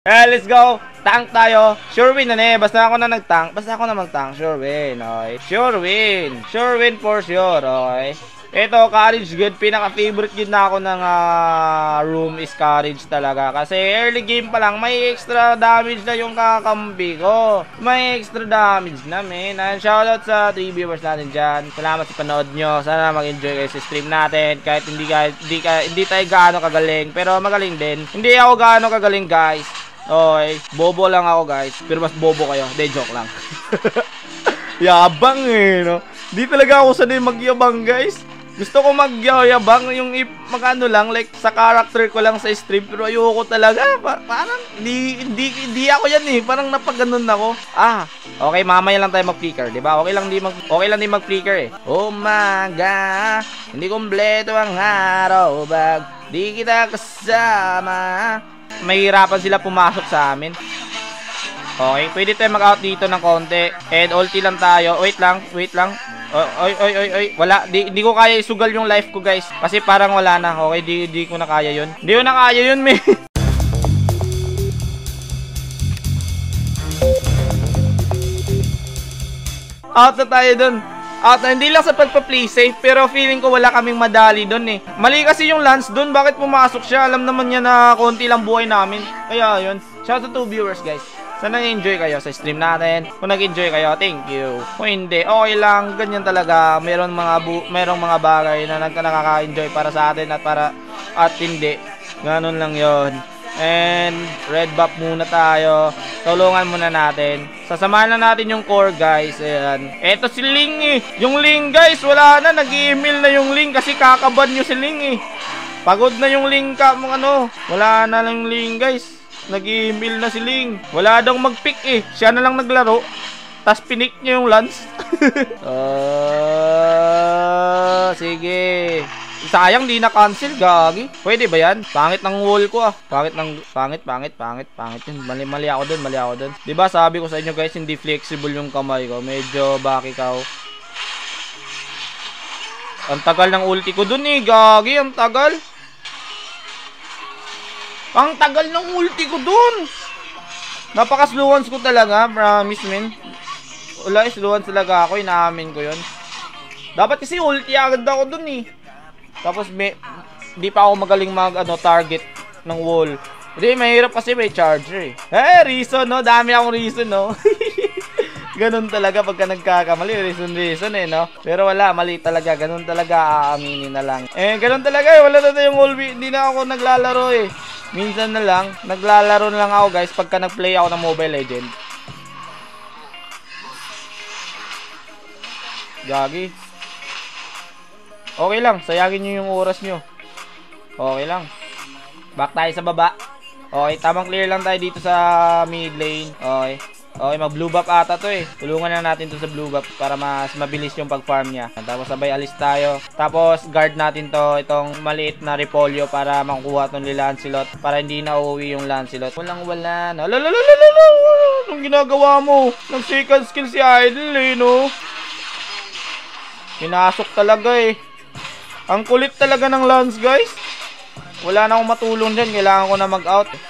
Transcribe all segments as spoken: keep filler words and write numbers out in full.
Eh, let's go. Tank tayo. Sure win na eh. Basta ako na nag-tank. Basta ako na mag-tank. Sure win. Okay. Sure win. Sure win for sure. Okay. Ito, courage good. Pinaka-favorite yun na ako ng uh, room is courage talaga. Kasi early game pa lang, may extra damage na yung kakampi ko. May extra damage na, man. And shoutout sa three viewers natin dyan. Salamat sa panood nyo. Sana mag-enjoy kayo sa stream natin. Kahit hindi, kahit, hindi, kahit, hindi tayo gaano kagaling. Pero magaling din. Hindi ako gaano kagaling, guys. Okay. Bobo lang ako, guys. Pero mas bobo kayo. Hindi, joke lang. Yabang eh, no? Di talaga ako sanay magyabang, guys. Gusto ko magyayabang yung magano lang, like sa character ko lang sa stream, pero ayoko talaga. Pa parang di, di, di ako yan eh. Parang napaganon ako. Ah, okay, mamaya lang tayo mag-flicker, di ba? Okay lang di mag okay lang di mag-flicker eh. Umaga, hindi kumpleto ang araw, bag di kita kasama. Mahirapan sila pumasok sa amin. Okay, pwede tayo mag-out dito ng konti. And ulti lang tayo. Wait lang, wait lang. Oy, oy, oy, oy. Wala, di, di ko kaya isugal yung life ko, guys. Kasi parang wala na. Okay, di, di ko na kaya yun. Di ko na kaya yun, me. Out na tayo dun. Out na, hindi lang sa pagpa-play safe, pero feeling ko wala kaming madali dun eh. Mali kasi yung Lance dun, bakit pumasok siya? Alam naman niya na konti lang buhay namin. Kaya yun. Shout out to viewers, guys. Sana nag-enjoy kayo sa stream natin. Kung nag-enjoy kayo, thank you. Kung hindi, okay lang. Ganyan talaga. Meron mga bu merong mga bagay na nakaka-enjoy para sa atin at para at hindi. Ganun lang yon. And red buff muna tayo. Tulungan muna natin. Sasamahan na natin yung core, guys. Ayan. Eto si Ling eh. Yung Ling, guys, wala na. Nag-email na yung Ling kasi kakaban nyo si Ling eh. Pagod na yung Ling ka mong ano. Wala na lang Ling, guys. Nag-email na si Ling. Wala daw mag-pick eh. Siya na lang naglaro. Tapos pinik niya yung Lance. uh, sige. Sayang di na-cancel, gagi. Pwede ba yan? Pangit ng wall ko ah. Pangit ng... Pangit, pangit, pangit, pangit yun. Mali, mali ako dun, mali ako dun. Diba sabi ko sa inyo, guys, hindi flexible yung kamay ko. Medyo bakikaw. Ang tagal ng ulti ko dun eh, gagi. Ang tagal. Ang tagal ng ulti ko dun. Napaka-slowans ko talaga. Promise, men. Wala, slowans talaga ako. Inaamin ko yun. Dapat kasi ulti agad ako dun eh. Tapos may... Di pa ako magaling mag ano, target ng wall. Hindi, mahirap kasi may charger eh. Eh, reason no. Dami akong reason no. Ganun talaga pagka nagkakamali. Reason, reason eh no. Pero wala, mali talaga. Ganun talaga, aaminin na lang. Eh, ganun talaga eh. Wala na tayong wall. Hindi na ako naglalaro eh. Minsan na lang, naglalaro na lang ako, guys, pagka nag-play ako ng Mobile Legends. Gagi. Okay lang, sayagin nyo yung oras nyo. Okay lang. Back tayo sa baba. Okay, tamang clear lang tayo dito sa mid lane. Okay. Okay, mag-blue buff ata to eh. Tulungan na natin to sa blue buff para mas mabilis yung pag-farm niya. Tapos sabay alis tayo. Tapos guard natin to, itong maliit na repolyo para makukuha tong Lancelot. Para hindi na uuwi yung Lancelot. Walang wala na. Lalalalalalala! Anong ginagawa mo? Nag-second skill si Idol eh, no? Pinasok talaga eh. Ang kulit talaga ng Lance, guys. Wala na akong matulong dyan. Kailangan ko na mag-out eh.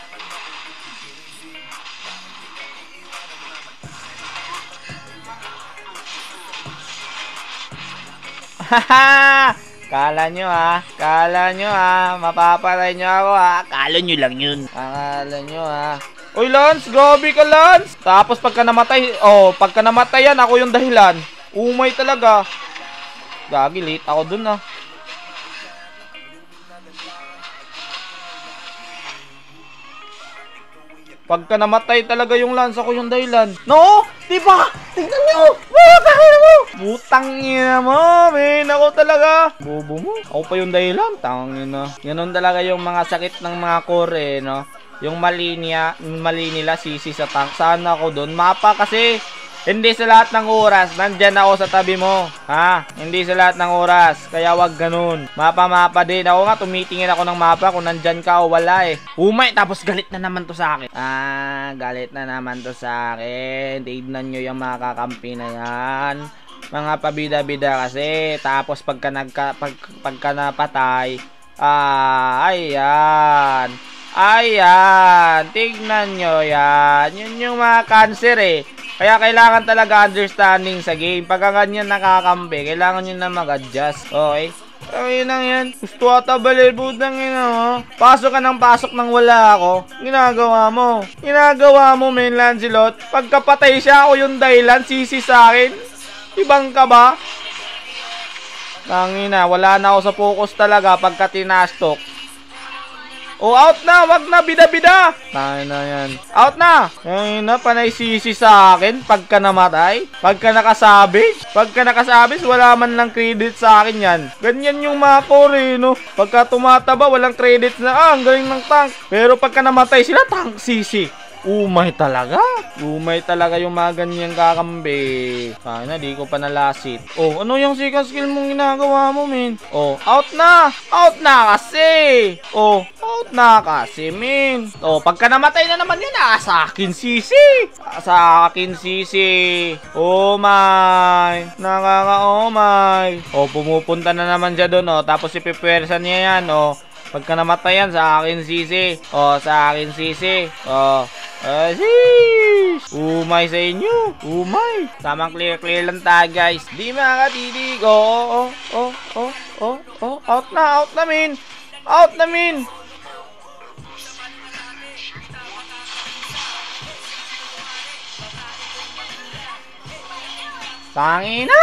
Haha! Kala nyo ha, kala nyo ha, mapapatay nyo ako ha. Kala nyo lang yun. Kala nyo ha. Uy Lance, gabi ka Lance. Tapos pagka namatay, oh, pagka namatay yan, ako yung dahilan. Umay talaga. Gagi, late ako dun ha. Pagka namatay talaga yung Lance, ako yung dahilan. No! Diba? Tingnan nyo! Butang ina mo! Butang ina mo, men! Ako talaga! Bobo mo. Ako pa yung dahilan. Tangin na. Ganun talaga yung mga sakit ng mga core, eh, no? Yung mali niya, yung mali nila, sisi sa tank. Saan ako dun? Mapa kasi. Hindi sa lahat ng oras, nandyan ako sa tabi mo. Ha? Hindi sa lahat ng oras. Kaya wag ganun. Mapa-mapa din. Ako nga, tumitingin ako ng mapa kung nandyan ka o wala eh. Umay, tapos galit na naman to sa akin. Ah, galit na naman to sa akin. Tignan nyo yung mga kakampi na yan. Mga pabida-bida kasi. Tapos pagka, nagka, pag, pagka napatay, ah, ayan. Ayan, tignan nyo yan. Yun yung mga cancer eh. Kaya kailangan talaga understanding sa game. Pagka ganyan nakakampi, kailangan nyo na mag-adjust. Okay? Ayun lang yan. Gusto ata balibutang ina mo. Pasok ka ng pasok nang wala ako. Ginagawa mo. Ginagawa mo, men, Lancelot. Pagkapatay siya, ako yung dahilan. Sisi sa akin. Ibang ka ba? Tangina, wala na ako sa focus talaga pagka tinastok. Oh, out na! Wag na! Bida-bida! Tayo na yan. Out na! Ay na, panay sisi sa akin pagka namatay. Pagka nakasabis. Pagka nakasabis, wala man lang credit sa akin yan. Ganyan yung mga core, no? Pagka tumataba, walang credit na, ah, ang galing ng tank. Pero pagka namatay sila, tank sisi. Umay talaga. Umay talaga yung mga ganyang kakambi. Ay na, di ko pa nalasit. Oh, ano yung second skill mong ginagawa mo, men? Oh, out na! Out na kasi! Oh, out na kasi, men. Oh, pagka namatay na naman yan, ah, sa akin, sisi. Ah, sa akin, sisi. Oh my. Nakaka-oh my. Oh, pumupunta na naman siya doon, oh. Tapos ipipwersa niya yan, oh. Pagka namatay yan, sa akin, sisi. Oh, sa akin, sisi. Oh. Asis! Umay sa inyo. Umay. Tamang clear-clear lang tayo, guys. Di makatitig. Oh, oh, oh, oh, oh, oh. Out na, out na, min. Out na, min. Tangina.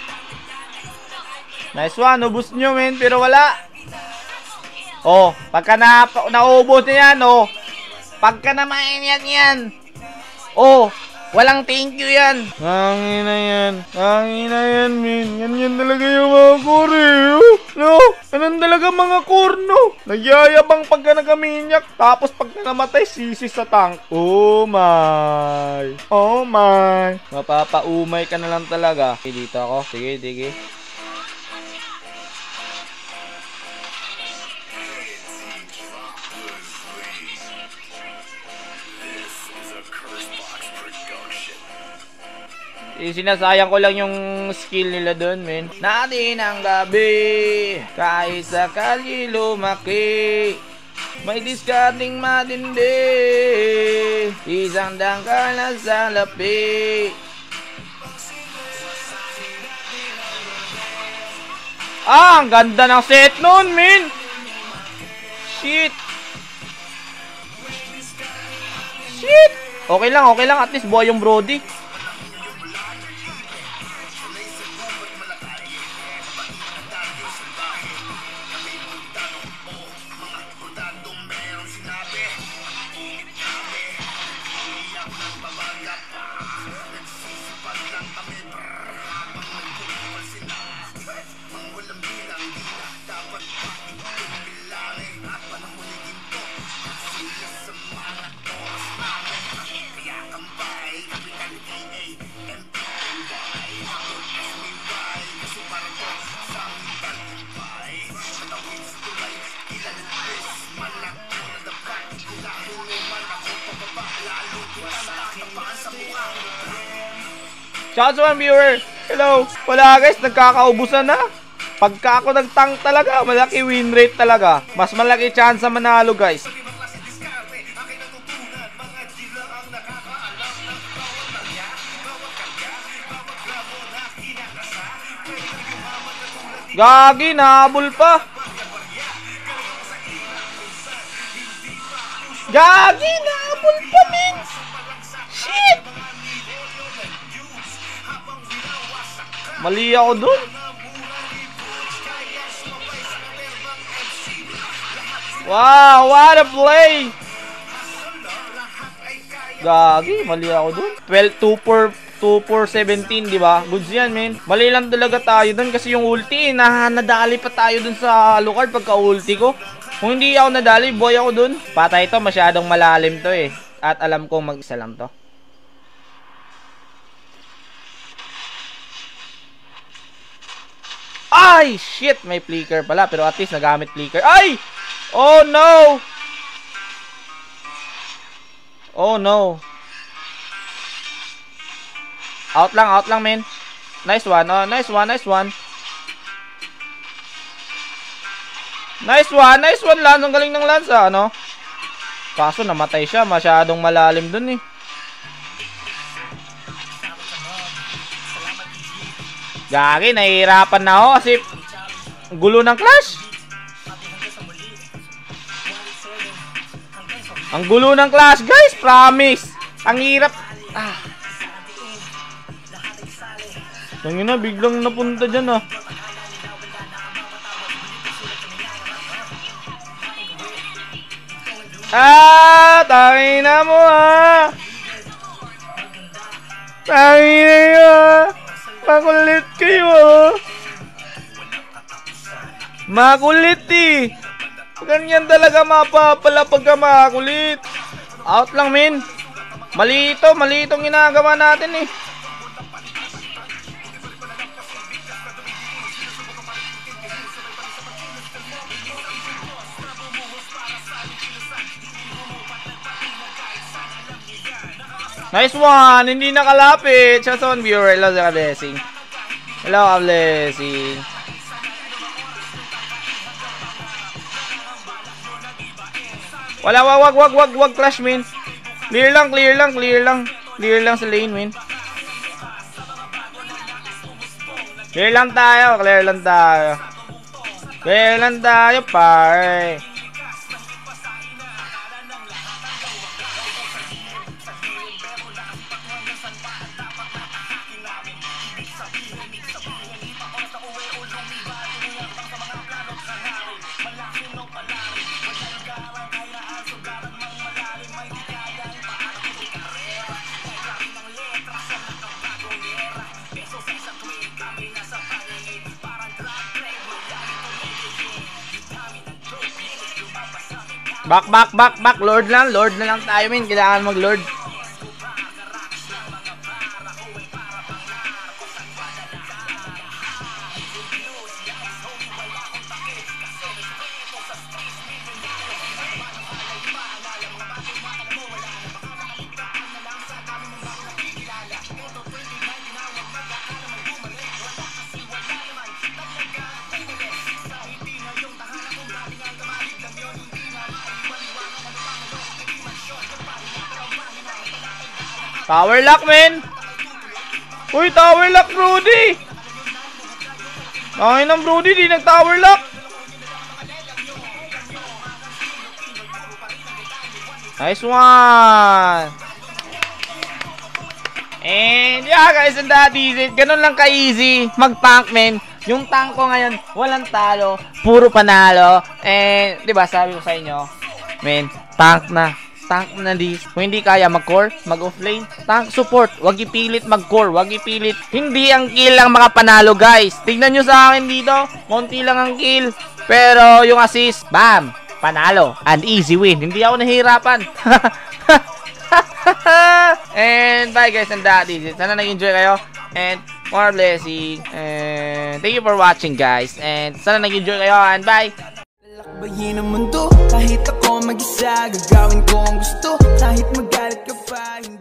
Nice one. Ubus nyo, min. Pero wala. Oh, pagka na, naubos na yan, oh. Pagka naman yan yan. Oh, walang thank you yan. Hangin na yan. Hangin na yan, min. Yan yan talaga yung mga core. Oh. No? Ganun talaga mga core, no? Nagyayabang pagka nagaminyak. Tapos pagka namatay, sisi sa tank. Oh my. Oh my. Mapapaumay ka na lang talaga. Okay, dito ako. Sige, sige. Eh, sinasayang ko lang yung skill nila doon, men. Natin ang gabi, kahit sakali lumaki, may discarding matindi, isang dangkal na sa lapi. Ah, ang ganda ng set nun, men. Shit. Shit. Okay lang, okay lang. At least buhay yung Brody. Shout out to one viewer. Hello. Wala guys, nagkakaubusan na. Pagka ako nag-tank talaga, malaki win rate talaga. Mas malaki chance na manalo guys. Gagi, nahabol pa. Gagi, nahabol pa, men. Shit. Mali ako dun. Wow, what a play. Gagi, mali ako dun. twelve, two, four, two, four, seventeen, di ba? Goods yan, men. Mali lang talaga tayo dun kasi yung ulti, eh, na nadali pa tayo dun sa Alucard pagka ulti ko. Kung hindi ako nadali, boy ako dun. Patay to, masyadong malalim to eh. At alam kong mag-isa lang to. Ay, shit, may flicker pala. Pero at least nagamit flicker. Ay! Oh, no! Oh, no. Out lang, out lang, men. Nice one, oh, nice one, nice one. Nice one, nice one, Lance. Ang galing ng Lance, ah, ano? Kaso namatay siya, masyadong malalim dun eh. Gagi, nahihirapan na ako kasi gulo ng Clash. Ang gulo ng Clash, guys, promise. Ang hirap. Ah. Yung ina, biglang napunta dyan ah. Ah, tangina mo ah. Tangina nyo ah. Makulit kayo ah. Makulit eh. Ganyan talaga mapapala pagka makulit. Out lang min. Mali ito, mali itong ginagawa natin eh. Nice one! Hindi nakalapit! Shout out viewer. Hello sa ka-blessing. Hello ka-blessing. Wala, wag, wag, wag, wag, wag, Clash, min. Clear lang, clear lang, clear lang. Clear lang sa lane, min. Clear lang tayo, clear lang tayo. Clear lang tayo, pare. Back, back, back, back. Lord lang. Lord na lang tayo, min. Kailangan mag-Lord. Tower lock, men. Uy, tower lock, Brody. Ay, ng Brody, di nag-tower lock. Nice one. And yeah, guys, and that is it. Ganun lang ka-easy mag-tank, men. Yung tank ko ngayon, walang talo, puro panalo. And, di ba, sabi ko sa inyo, men, tank na. Tank na di. Kung hindi kaya mag-core, mag-offlane, tank support. Wag ipilit mag-core, wag ipilit. Hindi ang kill lang makapanalo, guys. Tignan nyo sa akin dito. Konti lang ang kill. Pero yung assist, bam, panalo. An easy win. Hindi ako nahihirapan. And bye, guys, and that is it. Sana nag-enjoy kayo. And more blessing. And thank you for watching, guys. And sana nag-enjoy kayo. And bye. Lakbayin ang mundo, kahit ako mag-isa, gagawin ko ang gusto, kahit magalit ka pa, hindi